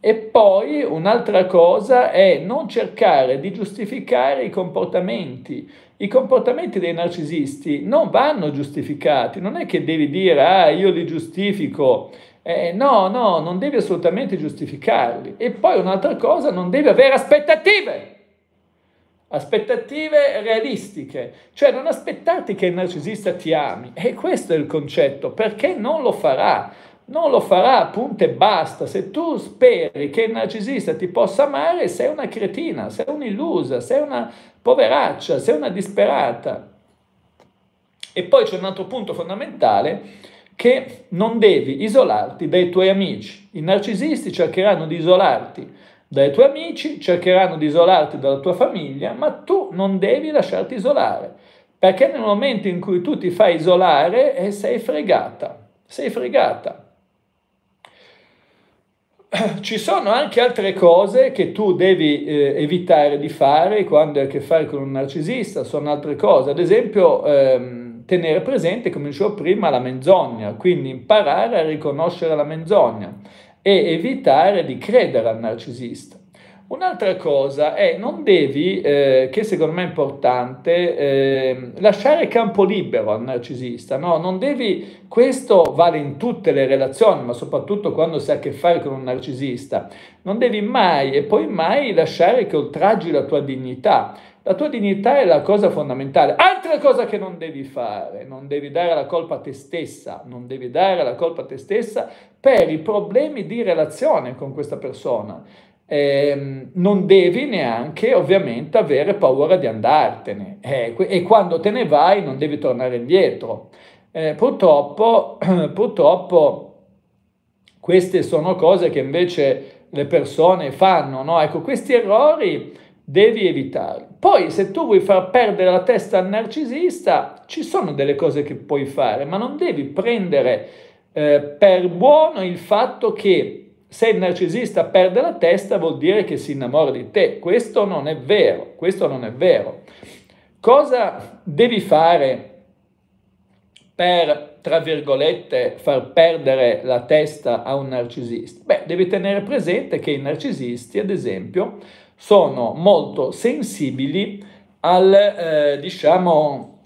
E poi un'altra cosa è non cercare di giustificare i comportamenti. I comportamenti dei narcisisti non vanno giustificati, non è che devi dire ah io li giustifico, no, no, non devi assolutamente giustificarli. E poi un'altra cosa, non devi avere aspettative realistiche, cioè non aspettarti che il narcisista ti ami, e questo è il concetto, perché non lo farà. Non lo farà, punto e basta. Se tu speri che il narcisista ti possa amare, sei una cretina, sei un'illusa, sei una poveraccia, sei una disperata. E poi c'è un altro punto fondamentale, che non devi isolarti dai tuoi amici. I narcisisti cercheranno di isolarti dai tuoi amici, cercheranno di isolarti dalla tua famiglia, ma tu non devi lasciarti isolare, perché nel momento in cui tu ti fai isolare sei fregata, sei fregata. Ci sono anche altre cose che tu devi evitare di fare quando hai a che fare con un narcisista, sono altre cose, ad esempio tenere presente, come dicevo prima, la menzogna, quindi imparare a riconoscere la menzogna e evitare di credere al narcisista. Un'altra cosa è non devi, che secondo me è importante, lasciare campo libero al narcisista, no? Non devi, questo vale in tutte le relazioni, ma soprattutto quando si ha a che fare con un narcisista, non devi mai e poi mai lasciare che oltraggi la tua dignità. La tua dignità è la cosa fondamentale. Altra cosa che non devi fare, non devi dare la colpa a te stessa, non devi dare la colpa a te stessa per i problemi di relazione con questa persona. Non devi neanche ovviamente avere paura di andartene e quando te ne vai non devi tornare indietro. Purtroppo queste sono cose che invece le persone fanno, no? Ecco, questi errori devi evitarli. Poi se tu vuoi far perdere la testa al narcisista, ci sono delle cose che puoi fare, ma non devi prendere per buono il fatto che se il narcisista perde la testa vuol dire che si innamora di te. Questo non è vero, questo non è vero. Cosa devi fare per, tra virgolette, far perdere la testa a un narcisista? Beh, devi tenere presente che i narcisisti, ad esempio, sono molto sensibili diciamo,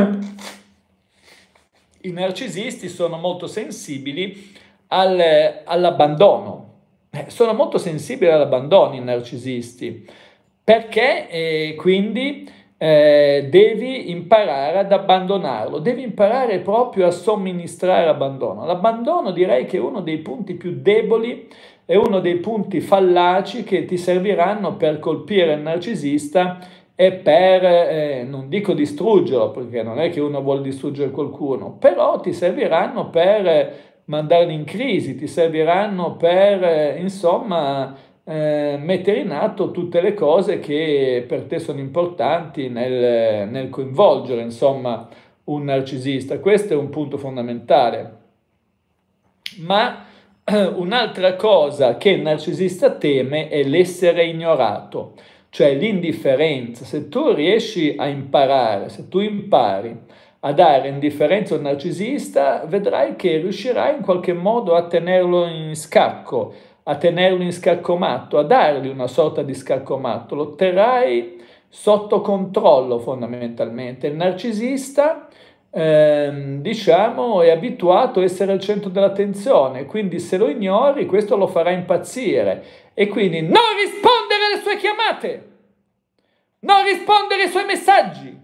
i narcisisti sono molto sensibili all'abbandono. Sono molto sensibili all'abbandono i narcisisti, perché quindi devi imparare ad abbandonarlo, devi imparare proprio a somministrare abbandono. L'abbandono direi che è uno dei punti più deboli, è uno dei punti fallaci che ti serviranno per colpire il narcisista e per, non dico distruggerlo, perché non è che uno vuole distruggere qualcuno, però ti serviranno per mandarli in crisi, ti serviranno per, insomma, mettere in atto tutte le cose che per te sono importanti nel coinvolgere, insomma, un narcisista. Questo è un punto fondamentale. Ma un'altra cosa che il narcisista teme è l'essere ignorato, cioè l'indifferenza. Se tu riesci a imparare, se tu impari a dare indifferenza a un narcisista, vedrai che riuscirai in qualche modo a tenerlo in scacco, a tenerlo in scaccomatto, a dargli una sorta di scaccomatto, lo terrai sotto controllo fondamentalmente. Il narcisista, diciamo, è abituato a essere al centro dell'attenzione, quindi se lo ignori questo lo farà impazzire e quindi non rispondere alle sue chiamate, non rispondere ai suoi messaggi,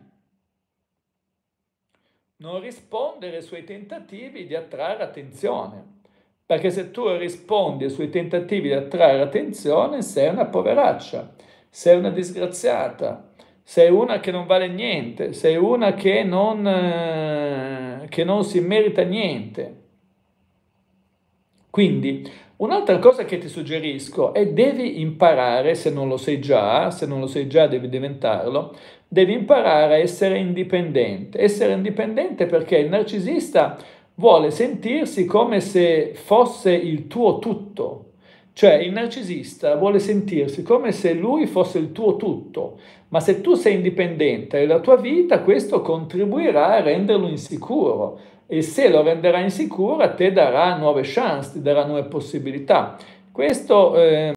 non rispondere ai suoi tentativi di attrarre attenzione, perché se tu rispondi ai suoi tentativi di attrarre attenzione sei una poveraccia, sei una disgraziata, sei una che non vale niente, sei una che non si merita niente. Quindi un'altra cosa che ti suggerisco è devi imparare, se non lo sei già devi diventarlo, devi imparare a essere indipendente. Essere indipendente perché il narcisista vuole sentirsi come se fosse il tuo tutto. Cioè il narcisista vuole sentirsi come se lui fosse il tuo tutto, ma se tu sei indipendente nella tua vita, questo contribuirà a renderlo insicuro e se lo renderà insicuro a te darà nuove chance, ti darà nuove possibilità. Questo